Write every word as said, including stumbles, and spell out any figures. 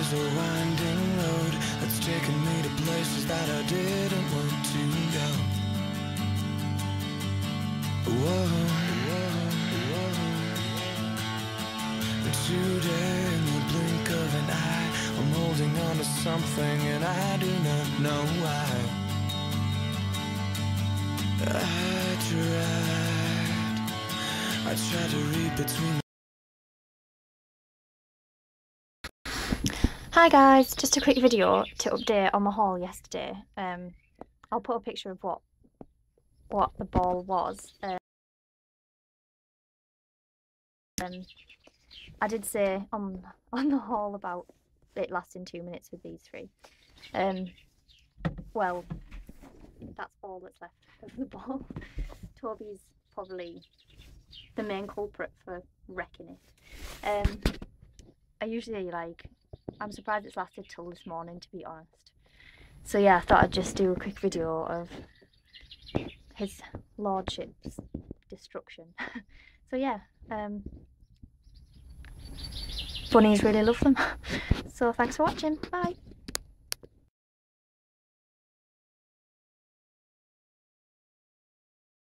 is a winding road that's taken me to places that I didn't want to go. Whoa, whoa, whoa. Today, in the blink of an eye, I'm holding on to something and I do not know why. I tried, I tried to read between. Hi guys, just a quick video to update on my haul yesterday. Um, I'll put a picture of what what the ball was. Um, I did say on on the haul about it lasting two minutes with these three. Um, well, that's all that's left of the ball. Toby's probably the main culprit for wrecking it. Um, I usually like. I'm surprised it's lasted till this morning, to be honest. So yeah, I thought I'd just do a quick video of his lordship's destruction. So yeah, um, bunnies really love them. So thanks for watching. Bye.